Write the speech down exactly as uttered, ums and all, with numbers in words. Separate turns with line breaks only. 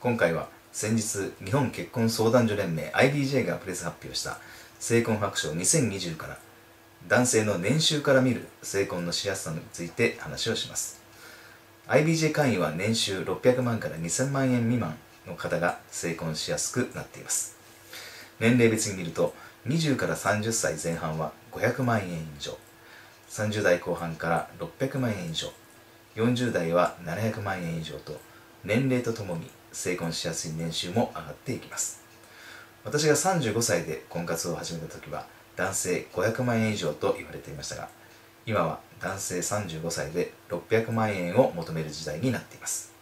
今回は先日日本結婚相談所連盟 アイビージェー がプレス発表した成婚白書にせんにじゅうから男性の年収から見る成婚のしやすさについて話をします。 アイビージェー 会員は年収ろっぴゃくまんからにせんまんえん未満の方が成婚しやすくなっています。年齢別に見るとにじゅうからさんじゅっさいぜん半はごひゃくまんえん以上、さんじゅう代後半からろっぴゃくまんえん以上、よんじゅう代はななひゃくまんえん以上と年齢とともに成婚しやすい年収も上がっていきます。私がさんじゅうごさいで婚活を始めた時は男性ごひゃくまんえん以上と言われていましたが、今は男性さんじゅうごさいでろっぴゃくまんえんを求める時代になっています。